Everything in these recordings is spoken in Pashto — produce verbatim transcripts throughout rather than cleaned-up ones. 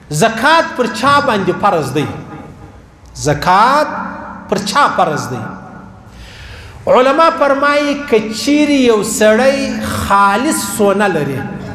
زکات پر چا باندې فرض دی زکات پر چا فرض دی علما فرمایي کچيري یو سړی خالص سونه لري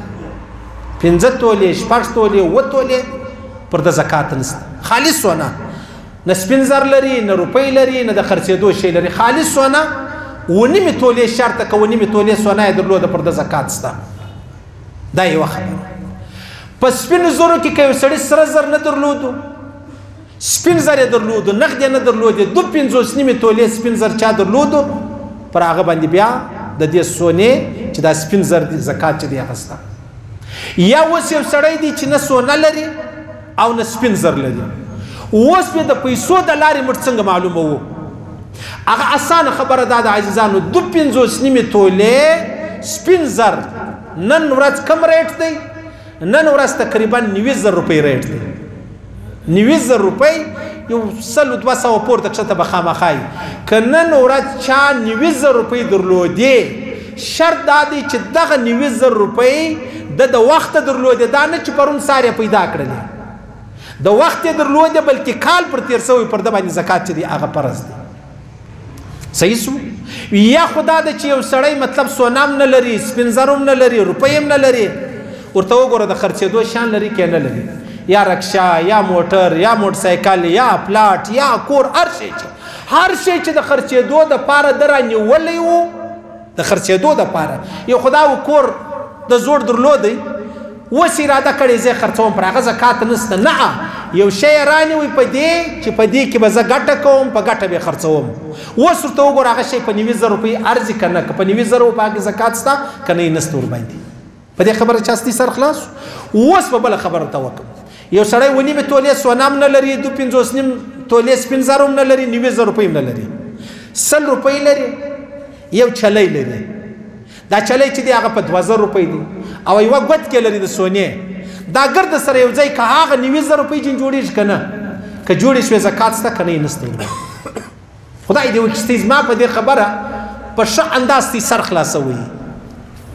پنځه تولې شپږ تولې اووه تولې پر د زکات نشته خالص سونه نه سپین زر لري نه روپۍ لري نه د خرڅېدو شی لري خالص سونه ونیمې تولې شرط که ونیمې تولې سونه یې درلوده پر د زکات شته دا یوه خبره په سپینو زرو کې که یو سړي سره زر نه درلودو سپین زر یې درلودو نقد یې نه درلودې دو پنځوس نیمې تولې سپین زر چا درلودو پر هغه باندې بیا د دې سونې چې دا سپین زر دي زکات چې دی هغه شته یا اوس یو سړی دی چې نه سونه لري او نه سپین زر لري اوس به د پیسو د لارې موږ څنګه معلومه وو هغه اسانه خبره دا د عزیزانو دو پنځوس نیمې تولې سپین زر نن ورځ کم ریټ دی نن ورځ تقریبا نوي زر روپۍ ریټ دی نوي زر روپۍ یو سلو دوه سوه پورته کښته به خامخا وي که نن ورځ چا نوي زر روپۍ درلودې شرط دا دی چې دغه نوي زر روپۍ د د وخته درلودې دا نه چې پرون سار یې پیدا کړلې د وخت یې درلودې بلکې کال پر تېر سوی پر ده باندې زکات چې دی هغه فرض دی صحیح سو یا خو دا ده چې یو سړی مطلب سونه هم نه لري سپین زر هم نه لري روپۍ هم نه لري ورته وګوره د خرڅېدو شان لري که نه لري یا رکشا یا موټر یا موټرسایکل یا پلاټ یا کور هر شی چې هر شی چې د خرڅېدو دپاره ده رانیولی و د خرڅېدو دپاره یو خو دا و کور د زوړ درلودی اوس اراده کړې زه خرڅوم پر هغه زکات نشته نه یو شی یې رانیوی په دې چې په دې کې به زه ګټه کوم په ګټه به یې خرڅوم اوس ورته وګوره هغه شی په نوي زر روپۍ ارزي که نه که په نوي زرو په هغې زکات شته که نه یې نشته ورباندې په دې خبره چاستی سر خلاص اوس په بله خبره ته وکړم یو سړی اوه نیمې تولې سونه هم نه لري دو پنځوس نیم تولې سپین زر هم نه لري نوي زر روپۍ هم نه لري سل روپۍ لري یو چلی لري دا چلی چې دی هغه په دوه زر روپۍ دی او یوه ګوتکې لري د سونې دا ګرده سره یو ځای که هغه نوي زر روپۍ جین جوړېږي که نه که جوړې شوې زکات شته که نه یې نشته خدای دې وکړي زما په دې خبره په ښه انداز تی سر خلاصوي